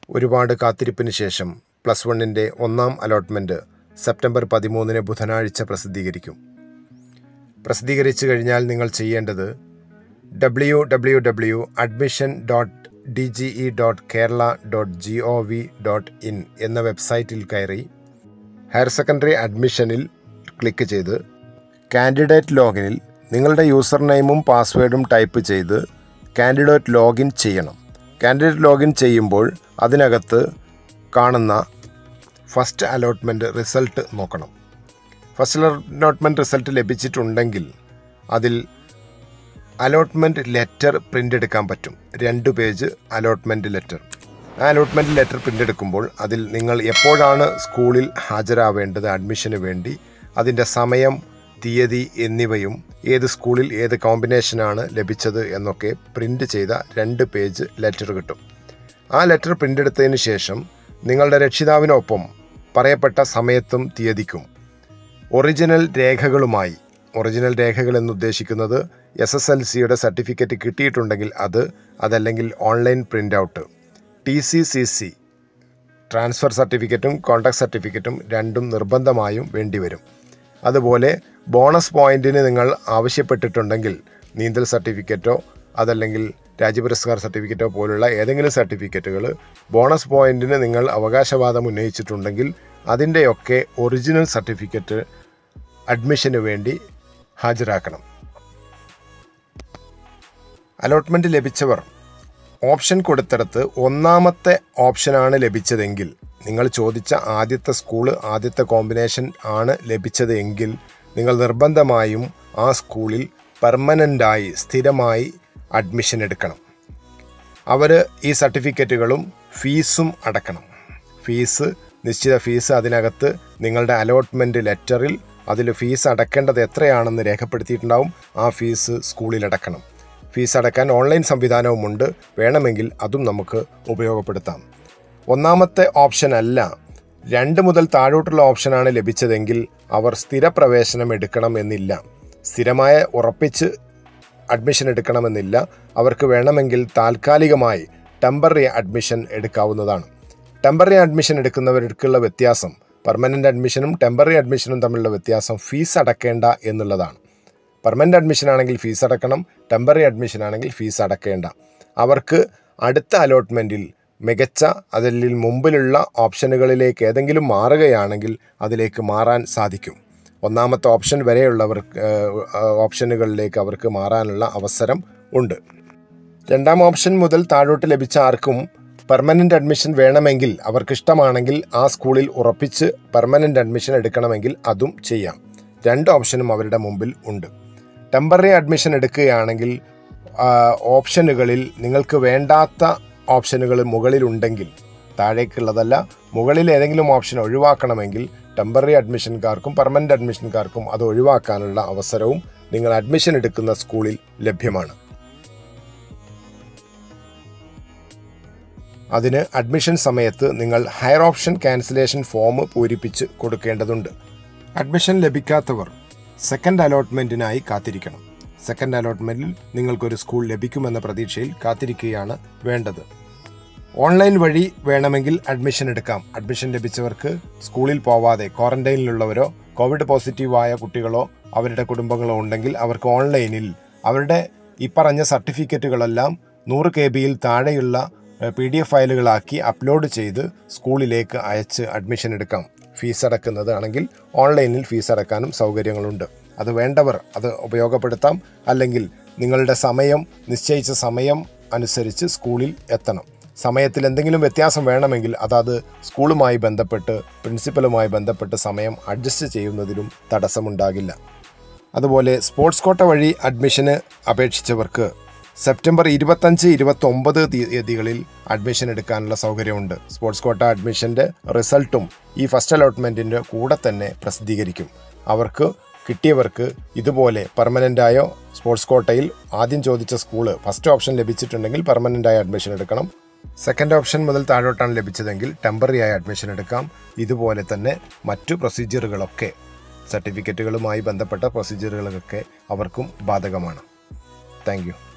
ഒരുപാട് കാത്തിരിപ്പിന് ശേഷം പ്ലസ് വണ്ണിൻ്റെ ഒന്നാം അലോട്ട്മെൻറ്റ് സെപ്റ്റംബർ 13 ബുധനാഴ്ച പ്രസിദ്ധീകരിക്കും. പ്രസിദ്ധീകരിച്ചു കഴിഞ്ഞാൽ നിങ്ങൾ ചെയ്യേണ്ടത് www.admission.dge.kerala.gov.in എന്ന വെബ്സൈറ്റിൽ കയറി ഹയർ സെക്കൻഡറി അഡ്മിഷനിൽ ക്ലിക്ക് ചെയ്ത് കാൻഡിഡേറ്റ് ലോഗിനിൽ നിങ്ങളുടെ യൂസർ നെയിമും പാസ്വേഡും ടൈപ്പ് ചെയ്ത് കാൻഡിഡേറ്റ് ലോഗിൻ ചെയ്യണം. കാൻഡിഡേറ്റ് ലോഗിൻ ചെയ്യുമ്പോൾ അതിനകത്ത് കാണുന്ന ഫസ്റ്റ് അലോട്ട്മെൻറ്റ് റിസൾട്ട് നോക്കണം. ഫസ്റ്റ് അലോട്ട്മെൻറ്റ് റിസൾട്ട് ലഭിച്ചിട്ടുണ്ടെങ്കിൽ അതിൽ അലോട്ട്മെൻറ്റ് ലെറ്റർ പ്രിൻ്റ് എടുക്കാൻ പറ്റും. 2 പേജ് അലോട്ട്മെൻറ്റ് ലെറ്റർ. ആ അലോട്ട്മെൻറ്റ് ലെറ്റർ പ്രിൻ്റ് എടുക്കുമ്പോൾ അതിൽ നിങ്ങൾ എപ്പോഴാണ് സ്കൂളിൽ ഹാജരാവേണ്ടത് അഡ്മിഷന് വേണ്ടി, അതിൻ്റെ സമയം, തീയതി എന്നിവയും ഏത് സ്കൂളിൽ ഏത് കോമ്പിനേഷനാണ് ലഭിച്ചത് എന്നൊക്കെ പ്രിൻ്റ് ചെയ്ത 2 പേജ് ലെറ്റർ കിട്ടും. ആ ലെറ്റർ പ്രിൻ്റ് എടുത്തതിന് ശേഷം നിങ്ങളുടെ രക്ഷിതാവിനൊപ്പം പറയപ്പെട്ട സമയത്തും തീയതിക്കും ഒറിജിനൽ രേഖകളുമായി, ഒറിജിനൽ രേഖകൾ എന്നുദ്ദേശിക്കുന്നത് SSLCയുടെ സർട്ടിഫിക്കറ്റ് കിട്ടിയിട്ടുണ്ടെങ്കിൽ അതല്ലെങ്കിൽ online print out, TCCC transfer സർട്ടിഫിക്കറ്റും കോൺടാക്ട് സർട്ടിഫിക്കറ്റും രണ്ടും നിർബന്ധമായും വേണ്ടിവരും. അതുപോലെ ബോണസ് പോയിന്റിന് നിങ്ങൾ ആവശ്യപ്പെട്ടിട്ടുണ്ടെങ്കിൽ നീന്തൽ സർട്ടിഫിക്കറ്റോ അതല്ലെങ്കിൽ രാജ്യപുരസ്കാർ സർട്ടിഫിക്കറ്റോ പോലുള്ള ഏതെങ്കിലും സർട്ടിഫിക്കറ്റുകൾ ബോണസ് പോയിന്റിന് നിങ്ങൾ അവകാശവാദം ഉന്നയിച്ചിട്ടുണ്ടെങ്കിൽ അതിൻ്റെയൊക്കെ ഒറിജിനൽ സർട്ടിഫിക്കറ്റ് അഡ്മിഷന് വേണ്ടി ഹാജരാക്കണം. അലോട്ട്മെൻറ്റ് ലഭിച്ചവർ ഓപ്ഷൻ കൊടുത്തിടത്ത് ഒന്നാമത്തെ ഓപ്ഷനാണ് ലഭിച്ചതെങ്കിൽ, നിങ്ങൾ ചോദിച്ച ആദ്യത്തെ സ്കൂള് ആദ്യത്തെ കോമ്പിനേഷൻ ആണ് ലഭിച്ചത് എങ്കിൽ നിങ്ങൾ നിർബന്ധമായും ആ സ്കൂളിൽ പെർമനൻ്റായി സ്ഥിരമായി അഡ്മിഷൻ എടുക്കണം. അവർ ഈ സർട്ടിഫിക്കറ്റുകളും ഫീസും അടക്കണം. നിശ്ചിത ഫീസ് അതിനകത്ത് നിങ്ങളുടെ അലോട്ട്മെൻറ്റ് ലെറ്ററിൽ അതിൽ ഫീസ് അടക്കേണ്ടത് എത്രയാണെന്ന് രേഖപ്പെടുത്തിയിട്ടുണ്ടാവും. ആ ഫീസ് സ്കൂളിൽ അടക്കണം. ഫീസ് അടക്കാൻ ഓൺലൈൻ സംവിധാനവുമുണ്ട്. വേണമെങ്കിൽ അതും നമുക്ക് ഉപയോഗപ്പെടുത്താം. ഒന്നാമത്തെ ഓപ്ഷൻ അല്ല 2 മുതൽ താഴോട്ടുള്ള ഓപ്ഷനാണ് ലഭിച്ചതെങ്കിൽ അവർ സ്ഥിരപ്രവേശനം എടുക്കണമെന്നില്ല. സ്ഥിരമായ ഉറപ്പിച്ച് അഡ്മിഷൻ എടുക്കണമെന്നില്ല. അവർക്ക് വേണമെങ്കിൽ താൽക്കാലികമായി ടെമ്പററി അഡ്മിഷൻ എടുക്കാവുന്നതാണ്. ടെമ്പററി അഡ്മിഷൻ എടുക്കുന്നവർക്കുള്ള വ്യത്യാസം, പെർമനൻ്റ് അഡ്മിഷനും ടെമ്പററി അഡ്മിഷനും തമ്മിലുള്ള വ്യത്യാസം ഫീസ് അടക്കേണ്ട എന്നുള്ളതാണ്. പെർമനൻ്റ് അഡ്മിഷൻ ആണെങ്കിൽ ഫീസ് അടക്കണം, ടെമ്പററി അഡ്മിഷൻ ആണെങ്കിൽ ഫീസ് അടക്കേണ്ട. അവർക്ക് അടുത്ത അലോട്ട്മെൻറ്റിൽ മികച്ച അതിൽ മുമ്പിലുള്ള ഓപ്ഷനുകളിലേക്ക് ഏതെങ്കിലും മാറുകയാണെങ്കിൽ അതിലേക്ക് മാറാൻ സാധിക്കും. ഒന്നാമത്തെ ഓപ്ഷൻ വരെയുള്ളവർക്ക് ഓപ്ഷനുകളിലേക്ക് അവർക്ക് മാറാനുള്ള അവസരം ഉണ്ട്. 2ാം ഓപ്ഷൻ മുതൽ താഴോട്ട് ലഭിച്ച ആർക്കും പെർമനൻ്റ് അഡ്മിഷൻ വേണമെങ്കിൽ, അവർക്കിഷ്ടമാണെങ്കിൽ ആ സ്കൂളിൽ ഉറപ്പിച്ച് പെർമനൻ്റ് അഡ്മിഷൻ എടുക്കണമെങ്കിൽ അതും ചെയ്യാം. 2 ഓപ്ഷനും അവരുടെ മുമ്പിൽ ഉണ്ട്. ടെമ്പററി അഡ്മിഷൻ എടുക്കുകയാണെങ്കിൽ ഓപ്ഷനുകളിൽ നിങ്ങൾക്ക് വേണ്ടാത്ത ഓപ്ഷനുകൾ മുകളിലുണ്ടെങ്കിൽ, താഴേക്കുള്ളതല്ല, മുകളിൽ ഏതെങ്കിലും ഓപ്ഷൻ ഒഴിവാക്കണമെങ്കിൽ ടെമ്പററി അഡ്മിഷൻകാർക്കും പെർമനൻ്റ് അഡ്മിഷൻകാർക്കും അത് ഒഴിവാക്കാനുള്ള അവസരവും നിങ്ങൾ അഡ്മിഷൻ എടുക്കുന്ന സ്കൂളിൽ ലഭ്യമാണ്. അതിന് അഡ്മിഷൻ സമയത്ത് നിങ്ങൾ ഹയർ ഓപ്ഷൻ ക്യാൻസലേഷൻ ഫോം പൂരിപ്പിച്ച് കൊടുക്കേണ്ടതുണ്ട്. അഡ്മിഷൻ ലഭിക്കാത്തവർ സെക്കൻഡ് അലോട്ട്മെൻറ്റിനായി കാത്തിരിക്കണം. സെക്കൻഡ് അലോട്ട്മെൻറ്റിൽ നിങ്ങൾക്കൊരു സ്കൂൾ ലഭിക്കുമെന്ന പ്രതീക്ഷയിൽ കാത്തിരിക്കുകയാണ് വേണ്ടത്. ഓൺലൈൻ വഴി വേണമെങ്കിൽ അഡ്മിഷൻ എടുക്കാം. അഡ്മിഷൻ ലഭിച്ചവർക്ക് സ്കൂളിൽ പോവാതെ ക്വാറന്റൈനിലുള്ളവരോ കോവിഡ് പോസിറ്റീവായ കുട്ടികളോ അവരുടെ കുടുംബങ്ങളോ ഉണ്ടെങ്കിൽ അവർക്ക് ഓൺലൈനിൽ അവരുടെ ഈ പറഞ്ഞ സർട്ടിഫിക്കറ്റുകളെല്ലാം 100 KB താഴെയുള്ള PDF ഫയലുകളാക്കി അപ്ലോഡ് ചെയ്ത് സ്കൂളിലേക്ക് അയച്ച് അഡ്മിഷൻ എടുക്കാം. ഫീസ് അടക്കുന്നതാണെങ്കിൽ ഓൺലൈനിൽ ഫീസ് അടക്കാനും സൗകര്യങ്ങളുണ്ട്. അത് വേണ്ടവർ അത് ഉപയോഗപ്പെടുത്താം. അല്ലെങ്കിൽ നിങ്ങളുടെ നിശ്ചയിച്ച സമയം അനുസരിച്ച് സ്കൂളിൽ എത്തണം. സമയത്തിൽ എന്തെങ്കിലും വ്യത്യാസം വേണമെങ്കിൽ അത് സ്കൂളുമായി ബന്ധപ്പെട്ട് പ്രിൻസിപ്പലുമായി ബന്ധപ്പെട്ട് സമയം അഡ്ജസ്റ്റ് ചെയ്യുന്നതിലും തടസ്സമുണ്ടാകില്ല. അതുപോലെ സ്പോർട്സ് കോട്ട വഴി അഡ്മിഷന് അപേക്ഷിച്ചവർക്ക് സെപ്റ്റംബർ 25-29 തീയതികളിൽ അഡ്മിഷൻ എടുക്കാനുള്ള സൗകര്യമുണ്ട്. സ്പോർട്സ് കോട്ട അഡ്മിഷൻ്റെ റിസൾട്ടും ഈ ഫസ്റ്റ് അലോട്ട്മെൻറ്റിൻ്റെ കൂടെ തന്നെ പ്രസിദ്ധീകരിക്കും. കിട്ടിയവർക്ക് ഇതുപോലെ പെർമനൻ്റായോ സ്പോർട്സ് കോട്ടയിൽ ആദ്യം ചോദിച്ച സ്കൂള് ഫസ്റ്റ് ഓപ്ഷൻ ലഭിച്ചിട്ടുണ്ടെങ്കിൽ പെർമനൻ്റായ അഡ്മിഷൻ എടുക്കണം. സെക്കൻഡ് ഓപ്ഷൻ മുതൽ താഴോട്ടാണ് ലഭിച്ചതെങ്കിൽ ടെമ്പററി ആയി അഡ്മിഷൻ എടുക്കാം. ഇതുപോലെ തന്നെ മറ്റു പ്രൊസീജിയറുകളൊക്കെ സർട്ടിഫിക്കറ്റുകളുമായി ബന്ധപ്പെട്ട പ്രൊസീജിയറുകളൊക്കെ അവർക്കും ബാധകമാണ്. Thank U.